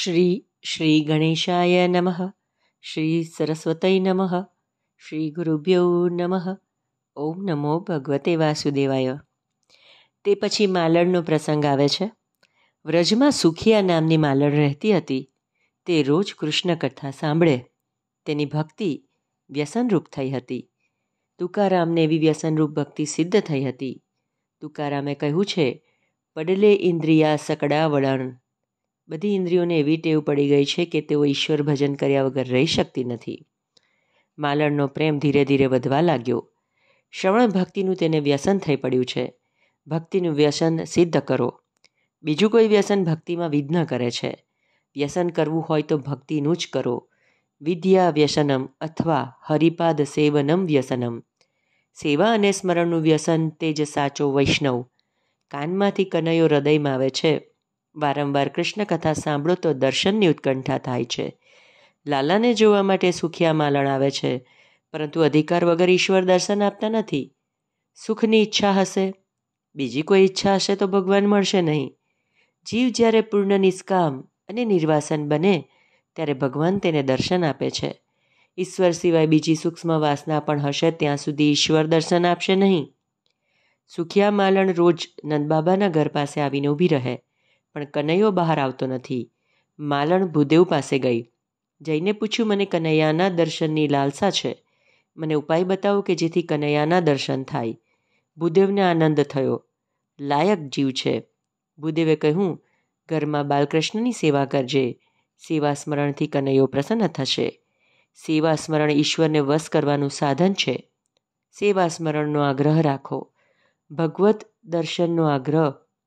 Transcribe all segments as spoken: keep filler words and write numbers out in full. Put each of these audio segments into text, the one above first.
શ્રી શ્રી ગણેશાય નમઃ. શ્રી સરસ્વતય નમઃ. શ્રી ગુરુભ્યો નમઃ. ઓમ નમો ભગવતે વાસુદેવાય. તે પછી માલણનો પ્રસંગ આવે છે. વ્રજમાં સુખિયા નામની માલણ રહેતી હતી. તે રોજ કૃષ્ણ કથા સાંભળે. તેની ભક્તિ વ્યસનરૂપ થઈ હતી. તુકારામને એવી વ્યસનરૂપ ભક્તિ સિદ્ધ થઈ હતી. તુકારામે કહ્યું છે, પડલે ઇન્દ્રિયા સકડા વળણ. બધી ઇન્દ્રિયોને એવી ટેવ પડી ગઈ છે કે તેઓ ઈશ્વર ભજન કર્યા વગર રહી શકતી નથી. માલણનો પ્રેમ ધીરે ધીરે વધવા લાગ્યો. શ્રવણ ભક્તિનું તેને વ્યસન થઈ પડ્યું છે. ભક્તિનું વ્યસન સિદ્ધ કરો. બીજું કોઈ વ્યસન ભક્તિમાં વિઘ્ન કરે છે. વ્યસન કરવું હોય તો ભક્તિનું જ કરો. વિદ્યા વ્યસનમ અથવા હરિપાદ સેવનમ વ્યસનમ. સેવા અને સ્મરણનું વ્યસન તે જ સાચો વૈષ્ણવ. કાનમાંથી કનૈયો હૃદયમાં આવે છે. વારંવાર કૃષ્ણ કથા સાંભળો તો દર્શનની ઉત્કંઠા થાય છે. લાલાને જોવા માટે સુખિયા માલણ આવે છે, પરંતુ અધિકાર વગર ઈશ્વર દર્શન આપતા નથી. સુખની ઈચ્છા હશે, બીજી કોઈ ઈચ્છા હશે તો ભગવાન મળશે નહીં. જીવ જ્યારે પૂર્ણ નિષ્કામ અને નિર્વાસન બને ત્યારે ભગવાન તેને દર્શન આપે છે. ઈશ્વર સિવાય બીજી સૂક્ષ્મ વાસના પણ હશે ત્યાં સુધી ઈશ્વર દર્શન આપશે નહીં. સુખિયા માલણ રોજ નંદબાબાના ઘર પાસે આવીને ઊભી રહે, પણ કનૈયો બહાર આવતો નથી. માલણ ભૂદેવ પાસે ગઈ. જઈને પૂછ્યું, મને કનૈયાના દર્શનની લાલસા છે. મને ઉપાય બતાવો કે જેથી કનૈયાના દર્શન થાય. ભૂદેવને આનંદ થયો. લાયક જીવ છે. ભૂદેવે કહ્યું, ઘરમાં બાલકૃષ્ણની સેવા કરજે. સેવા સ્મરણથી કનૈયો પ્રસન્ન થશે. સેવા સ્મરણ ઈશ્વરને વશ કરવાનું સાધન છે. સેવા સ્મરણનો આગ્રહ રાખો. ભગવત દર્શનનો આગ્રહ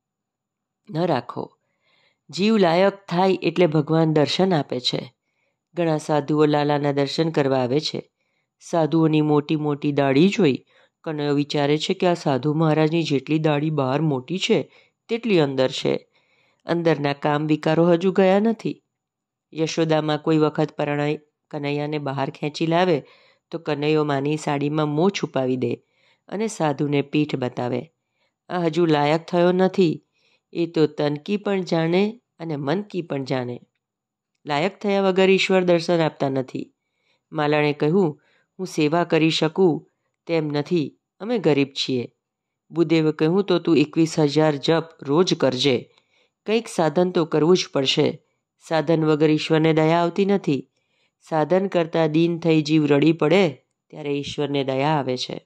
ન રાખો. જીવ લાયક થાય એટલે ભગવાન દર્શન આપે છે. ઘણા સાધુઓ લાલાના દર્શન કરવા આવે છે. સાધુઓની મોટી મોટી દાઢી જોઈ કનૈયો વિચારે છે કે આ સાધુ મહારાજની જેટલી દાઢી બહાર મોટી છે તેટલી અંદર છે. અંદરના કામ વિકારો હજુ ગયા નથી. યશોદામાં કોઈ વખત પરણાઈ કનૈયાને બહાર ખેંચી લાવે તો કનૈયો માની સાડીમાં મોં છુપાવી દે અને સાધુને પીઠ બતાવે. આ હજુ લાયક થયો નથી. એ તો તનકી પણ જાણે અને મનકી પણ જાણે. લાયક થયા વગર ઈશ્વર દર્શન આપતા નથી. માલણે કહ્યું, હું સેવા કરી શકું તેમ નથી, અમે ગરીબ છીએ. બુદેવે કહ્યું, તો તું એકવીસ હજાર જપ રોજ કરજે. કંઈક સાધન તો કરવું જ પડશે. સાધન વગર ઈશ્વરને દયા આવતી નથી. સાધન કરતાં દીન થઈ જીવ રડી પડે ત્યારે ઈશ્વરને દયા આવે છે.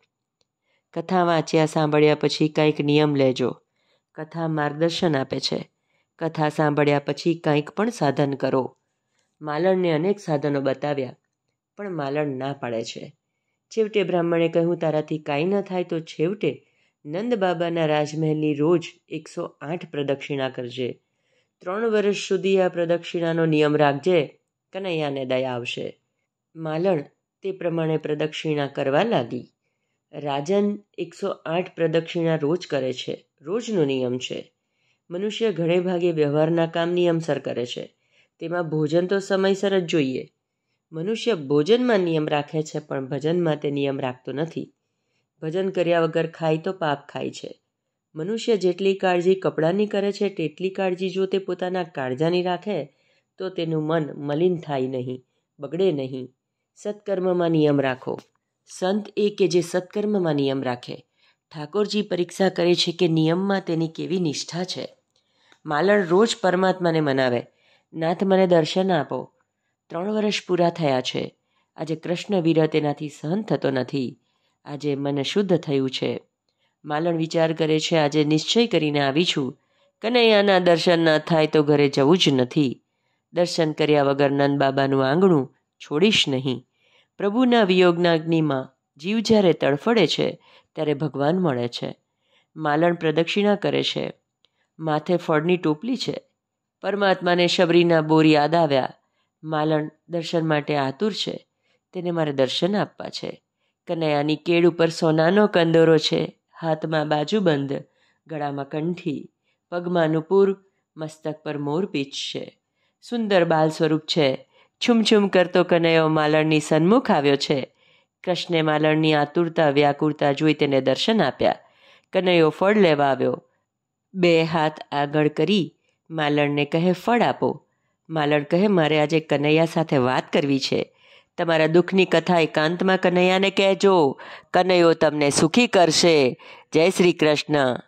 કથા વાંચ્યા સાંભળ્યા પછી કંઈક નિયમ લેજો. કથા માર્ગદર્શન આપે છે. કથા સાંભળ્યા પછી કંઈક પણ સાધન કરો. માલણને અનેક સાધનો બતાવ્યા, પણ માલણ ના પાડે છે. છેવટે બ્રાહ્મણે કહ્યું, તારાથી કાંઈ ન થાય તો છેવટે નંદ બાબાના રાજમહેલની રોજ એકસો આઠ પ્રદક્ષિણા કરજે. ત્રણ વર્ષ સુધી આ પ્રદક્ષિણાનો નિયમ રાખજે. કનૈયાને દયા આવશે. માલણ તે પ્રમાણે પ્રદક્ષિણા કરવા લાગી. રાજન એકસો આઠ પ્રદક્ષિણા રોજ કરે છે. રોજનો નિયમ છે. મનુષ્ય ઘણે ભાગે વ્યવહારના કામ નિયમસર કરે છે. તેમાં ભોજન તો સમયસર જ જોઈએ. મનુષ્ય ભોજનમાં નિયમ રાખે છે, પણ ભજનમાં તે નિયમ રાખતો નથી. ભજન કર્યા વગર ખાય તો પાપ ખાય છે. મનુષ્ય જેટલી કાળજી કપડાની કરે છે તેટલી કાળજી જો તે પોતાના કાળજાની રાખે તો તેનું મન મલિન થાય નહીં, બગડે નહીં. સત્કર્મમાં નિયમ રાખો. સંત એ કે જે સત્કર્મમાં નિયમ રાખે. ઠાકોરજી પરીક્ષા કરે છે કે નિયમમાં તેની કેવી નિષ્ઠા છે. માલણ રોજ પરમાત્માને મનાવે, નાથ મને દર્શન આપો. ત્રણ વર્ષ પૂરા થયા છે. આજે કૃષ્ણ વિરહ તેનાથી સહન થતો નથી. આજે મન શુદ્ધ થયું છે. માલણ વિચાર કરે છે, આજે નિશ્ચય કરીને આવી છું. કનૈયાના દર્શન ન થાય તો ઘરે જવું જ નથી. દર્શન કર્યા વગર નંદ બાબાનું આંગણું છોડીશ નહીં. પ્રભુના વિયોગના અગ્નિમાં જીવ જ્યારે તડફડે છે ત્યારે ભગવાન મળે છે. માલણ પ્રદક્ષિણા કરે છે. માથે ફળની ટોપલી છે. પરમાત્માને શબરીના બોર યાદ આવ્યા. માલણ દર્શન માટે આતુર છે. તેને મારે દર્શન આપવા છે. કનૈયાની કેળ ઉપર સોનાનો કંદોરો છે. હાથમાં બાજુબંધ, ગળામાં કંઠી, પગમાં નુપુર, મસ્તક પર મોરપીંછ છે. સુંદર બાલ સ્વરૂપ છે. છુમછુમ કરતો કનૈયો માલણની સન્મુખ આવ્યો છે. કૃષ્ણે માલણની આતુરતા વ્યાકુળતા જોઈ તેને દર્શન આપ્યા. કનૈયો ફળ લેવા આવ્યો. બે હાથ આગળ કરી માલણને કહે, ફળ આપો. માલણ કહે, મારે આજે કનૈયા સાથે વાત કરવી છે. તમારા દુઃખની કથા એકાંતમાં કનૈયાને કહેજો. કનૈયો તમને સુખી કરશે. જય શ્રી કૃષ્ણ.